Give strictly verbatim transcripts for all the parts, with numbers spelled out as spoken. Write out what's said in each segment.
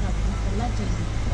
para conocer la Jessie.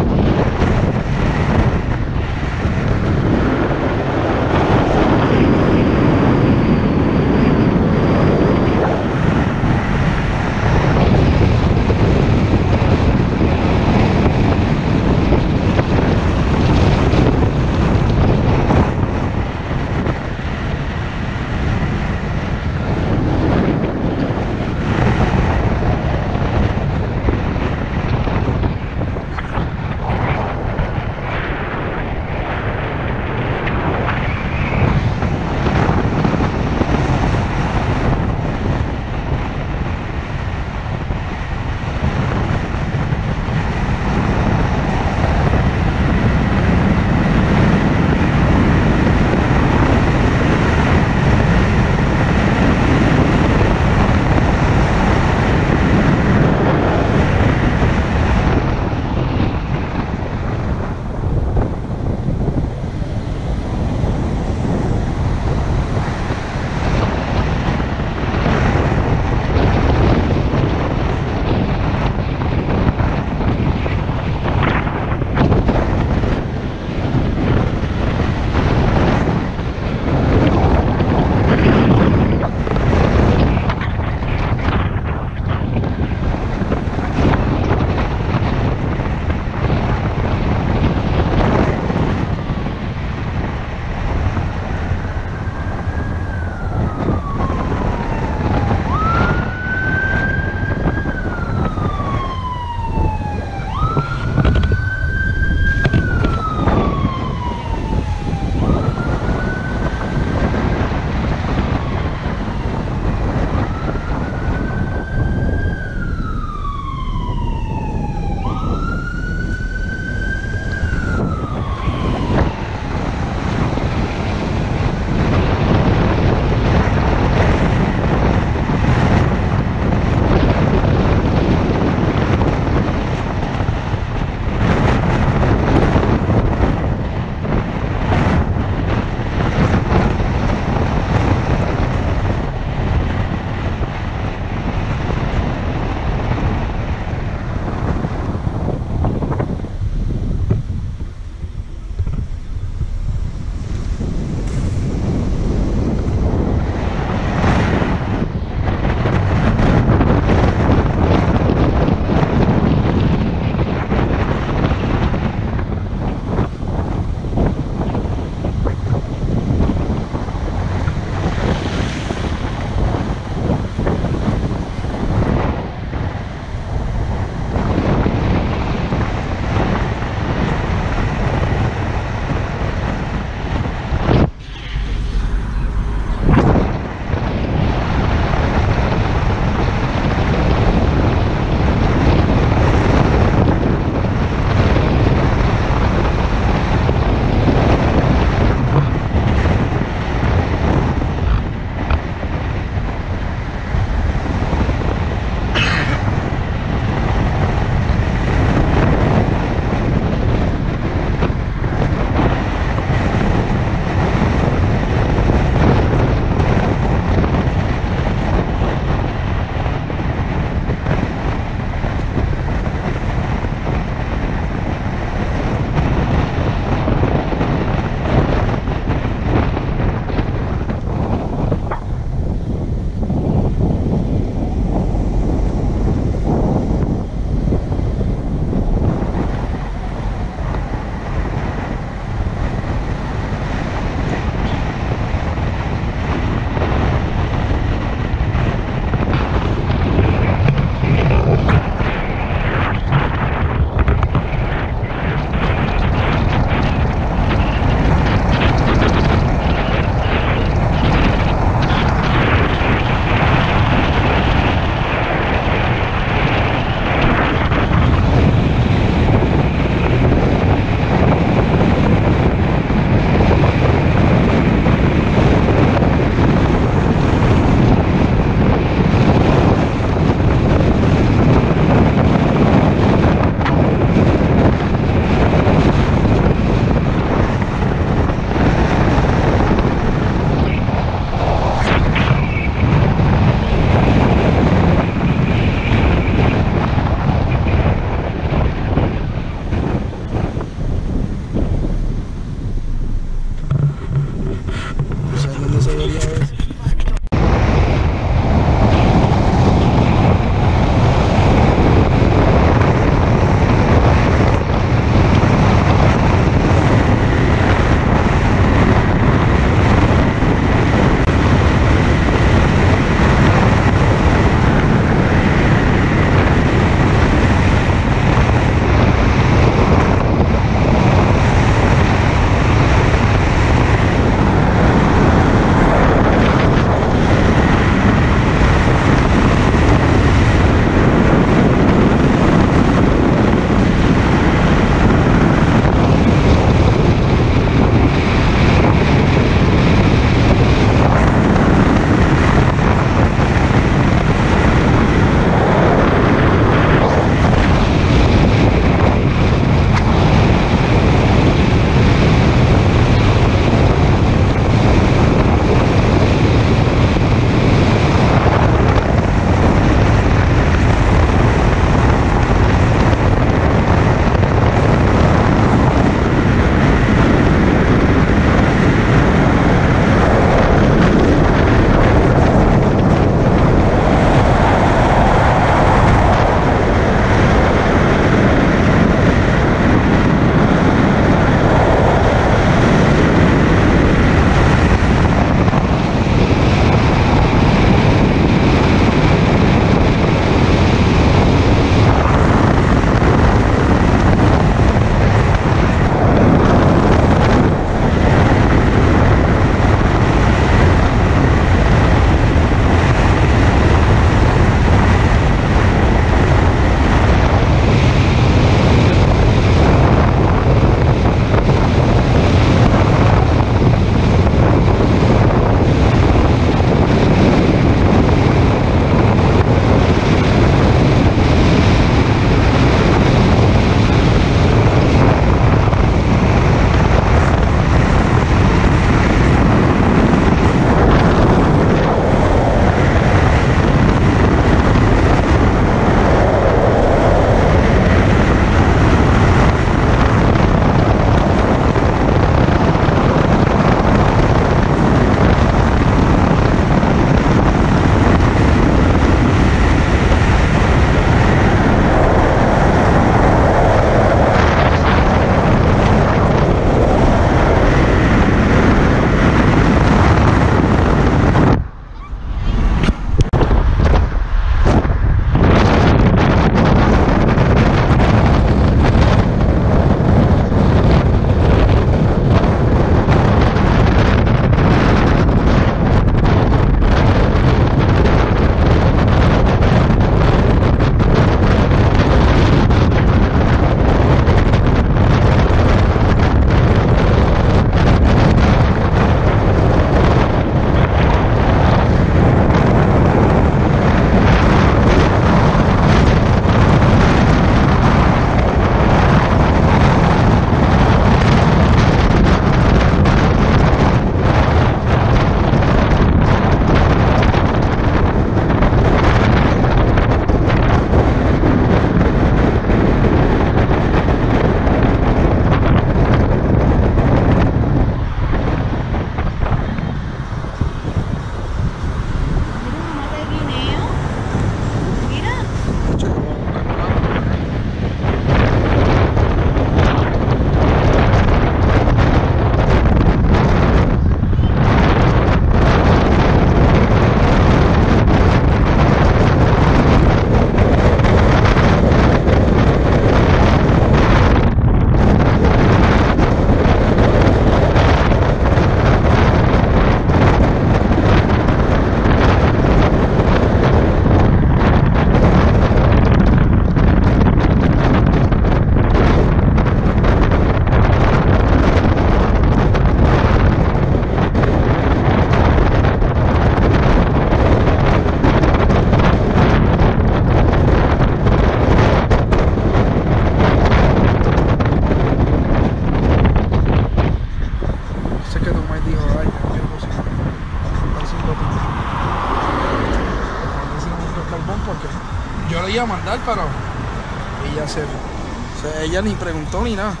lo iba a mandar, pero ella se... O sea, ella ni preguntó ni nada.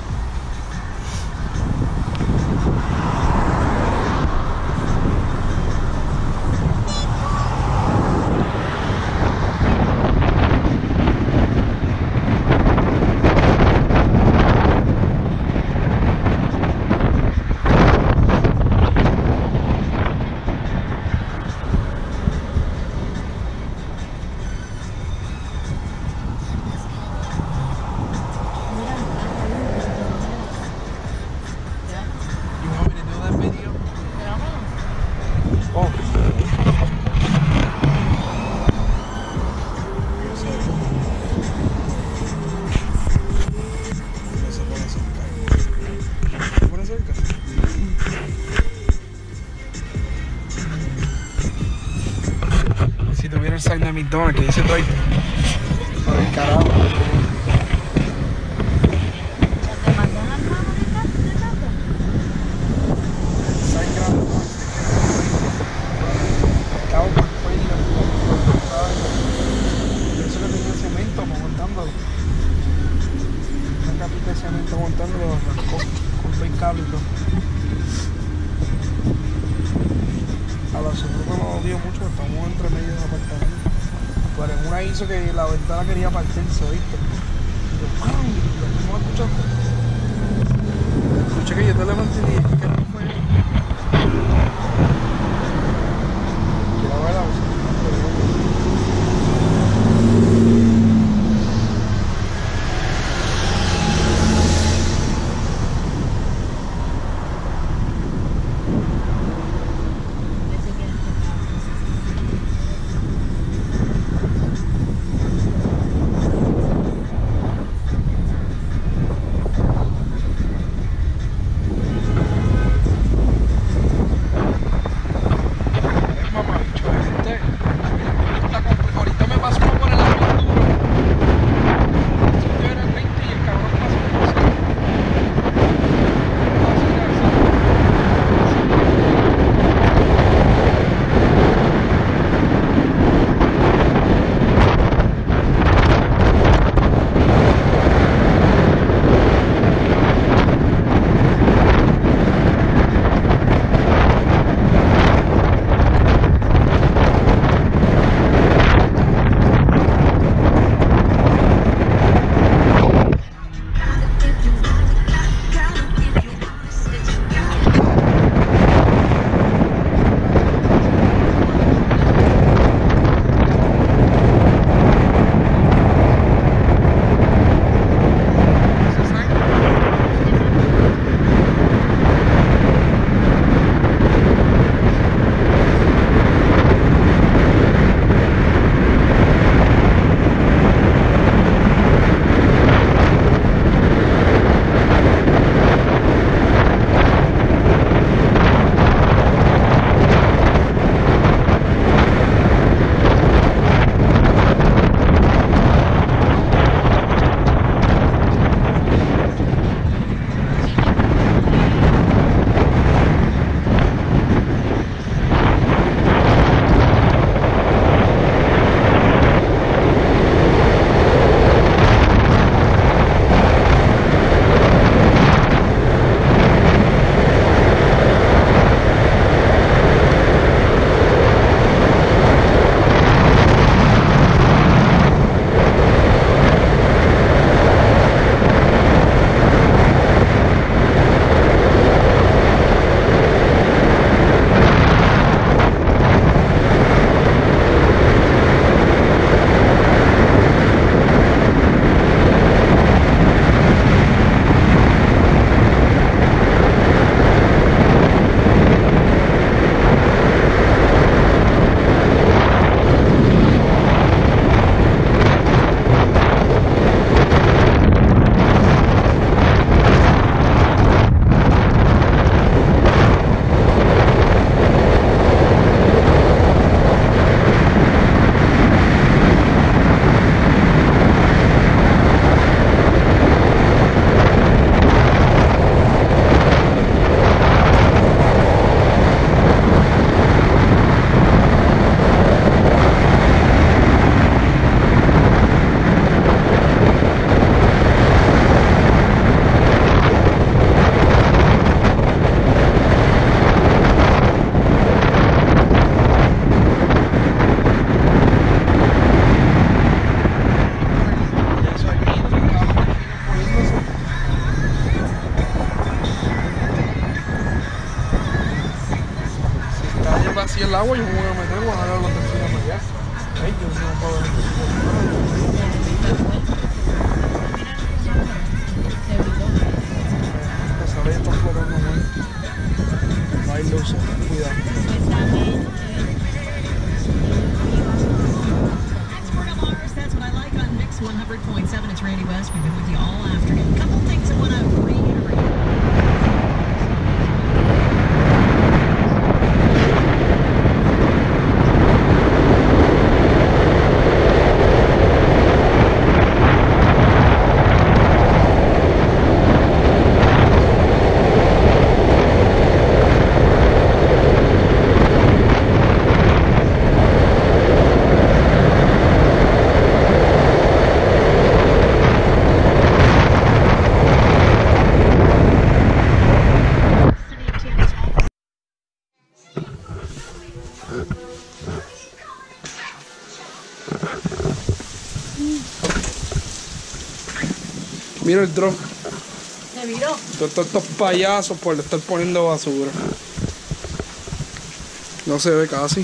Si tuviera el sign de McDonald's que dice treinta por el carajo. ¿Te mandó una mano de casa? El sign grande, ¿no? Cabo por fuera. Eso que tenía cemento montándolo. Una capita de cemento montándolo con, con el cable y todo. A nosotros nos dio mucho, estamos entre medio de apartamento. Pero en una hizo que la ventana quería partirse, ¿viste? Y yo, ¡ay! ¿Cómo lo escuchaste? Escuché que yo te levanté y dije, ¿qué fue? Quiero ver la voz. van a dar los delfines para allá. Ay, yo no puedo ver este tipo de sale está flotando muy. No hay luces, cuidado. one hundred point seven, it's Randy West. We've been with you all afternoon. A couple things I want to reiterate. Mira el dron. Se viró. Todos estos payasos por estar poniendo basura. No se ve casi.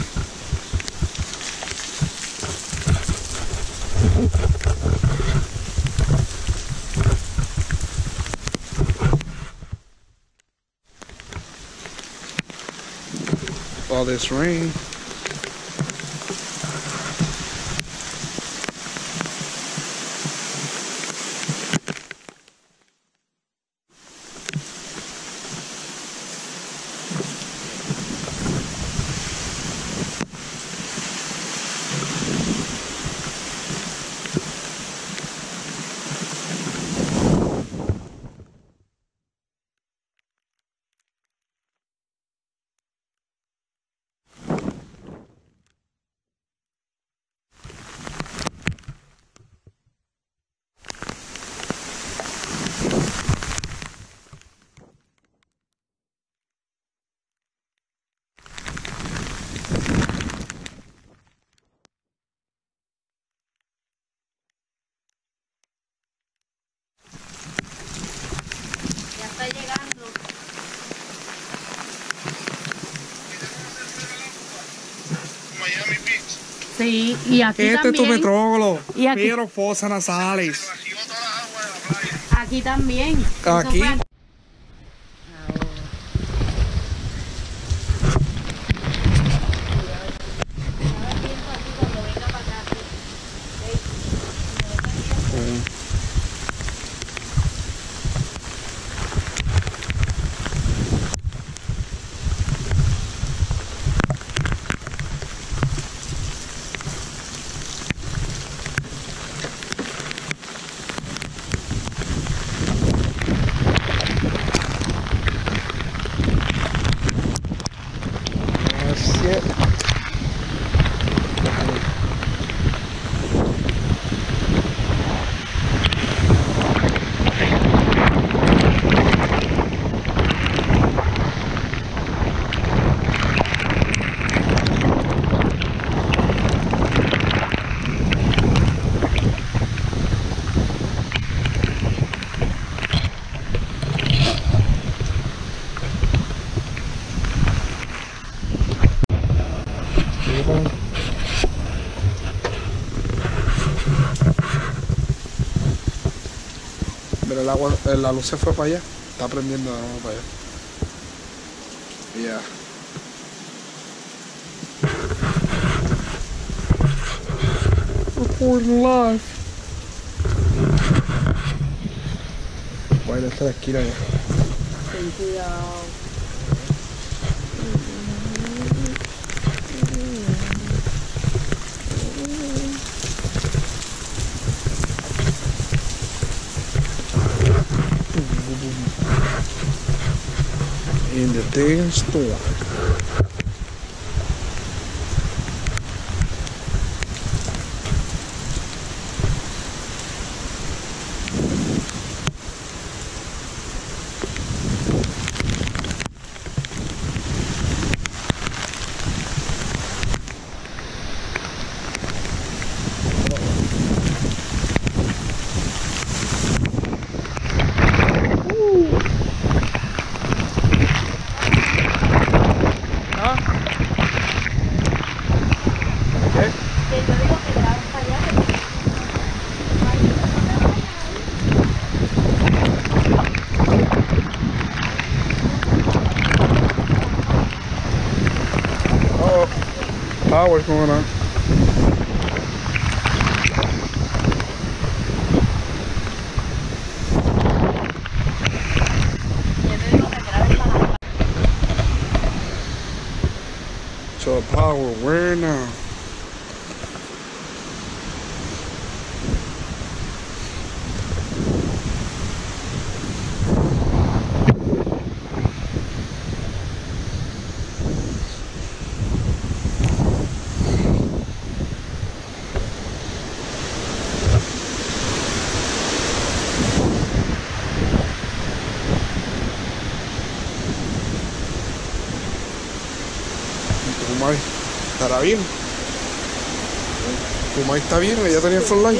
All this rain. Está llegando. Miami Beach. Sí, y aquí Este es tu también. petrógolo. Y aquí- Pero fosas nasales. Vació toda la agua de la playa. Aquí también. Eso Aquí. fue- Pero el agua, la luz se fue para allá. Está prendiendo la agua para allá. Yeah. Recording live. Voy a ir hasta la esquina ya. Ten cuidado. In the damn store. ¿Qué? Que yo digo que graben para allá. Oh, power's going on. So power, where now? Kumai, ¿estará bien? Kumai está bien, ella tenía el flashlight.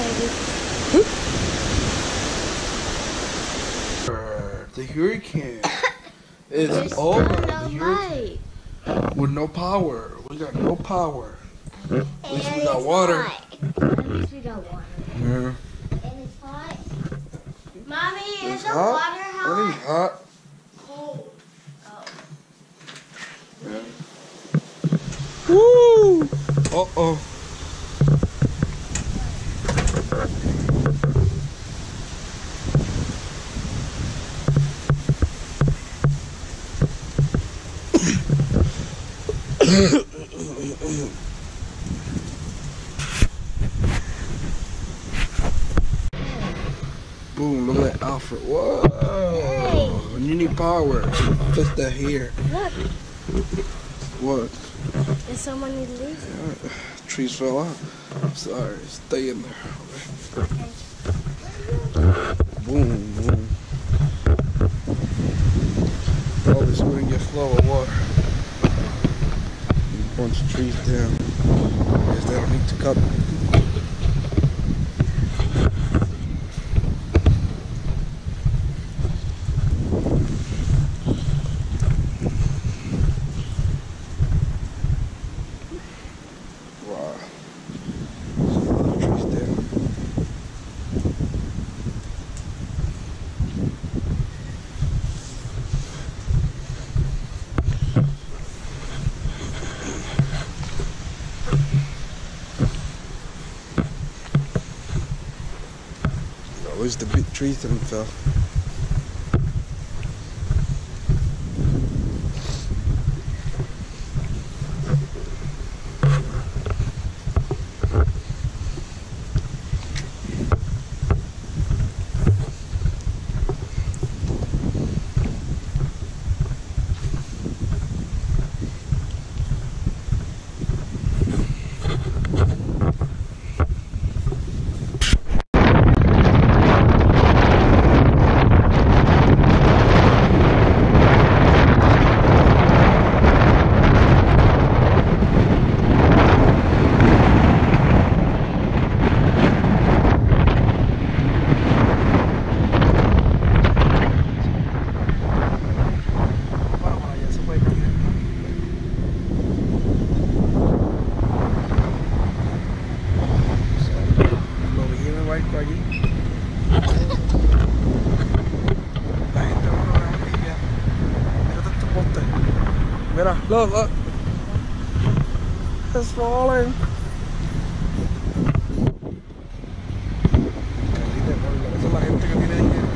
The hurricane is over. The hurricane with no power. We got no power. At least we got water. At least we got water. Yeah. And it's hot. Mommy, is It's the hot. water hot? It ain't hot. Cold. Oh. Yeah. Woo! Uh oh. Boom, look at that Alfred. Whoa! Hey. You need power. Put that here. Look, What? there's so many leaves. Yeah, trees fell out. Sorry, stay in there. Okay. Boom, boom. Oh, this is going to get flow of water. A bunch of trees down. I guess they don't need to cut. Wow. There's a lot of trees there. At least the big trees didn't fell. Mira, look, look. It's falling. Esa es la gente que tiene dinero.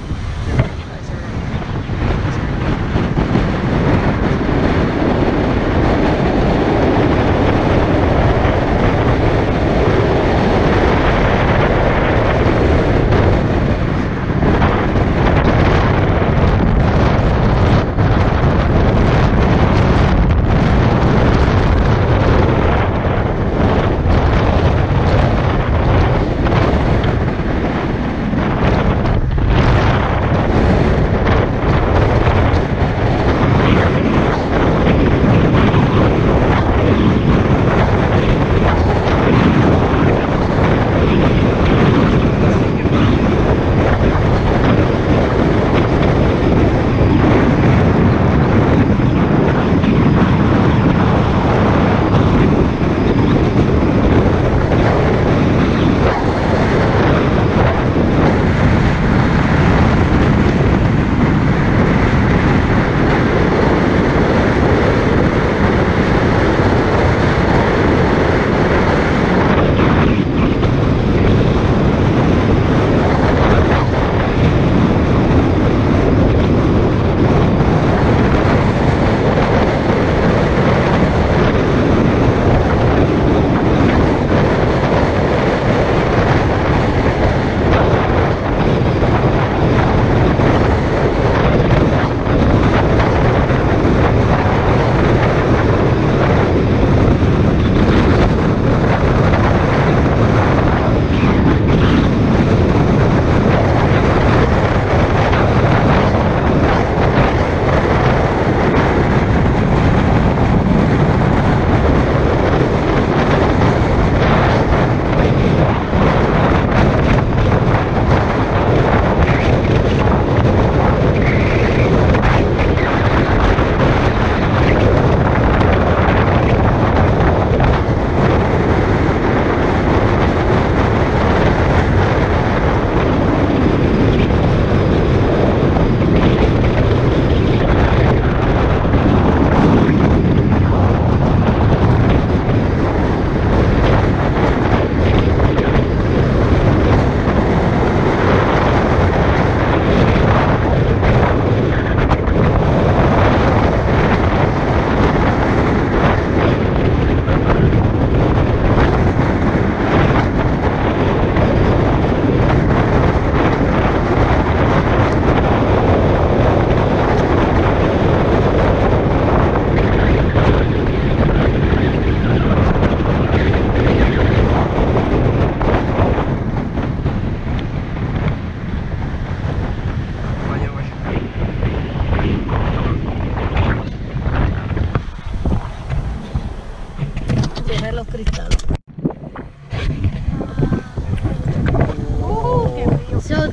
So, so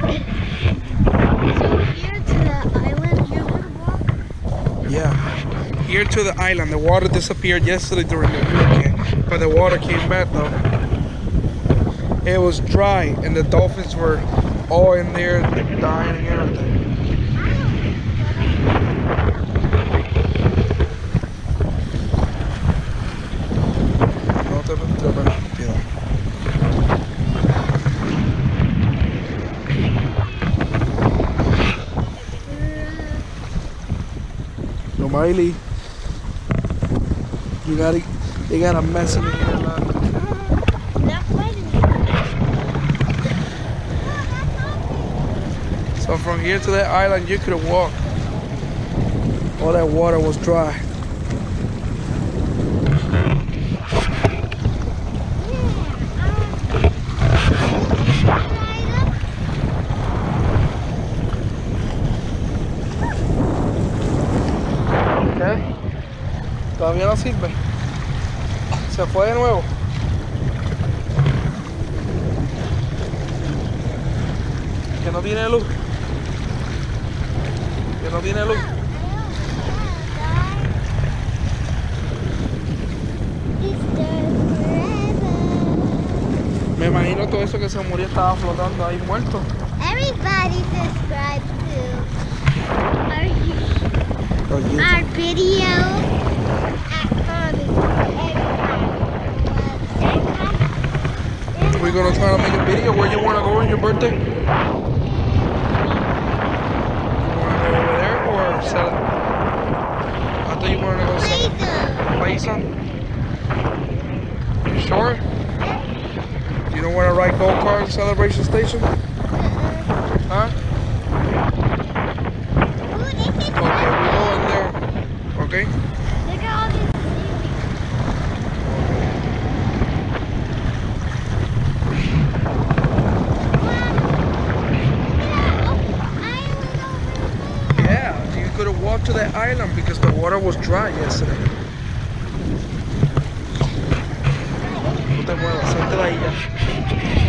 here to the island you could walk? Yeah. Here to the island. The water disappeared yesterday during the hurricane, but the water came back though. It was dry and the dolphins were all in there dying and everything. No te te piedad. No, Miley. You gotta, you got a mess in here, lad. So from here to that island, you could walk. All that water was dry. ¿Qué? Todavía no sirve. Se fue de nuevo. Que no tiene luz. Que no tiene luz. Me imagino todo eso que se murió estaba flotando ahí muerto. Everybody subscribe to our, Oh, yeah. our video. We're gonna try to make a video. Where you wanna go on your birthday? You wanna go over there or sell it? I thought you wanted to go sell it. Play some? You sure? You don't wanna ride go-kart celebration station? Huh? Okay, we go in there. Okay? Look at all this. Yeah, you could have walked to that island because the water was dry yesterday. No te muevas, salte de ahí ya.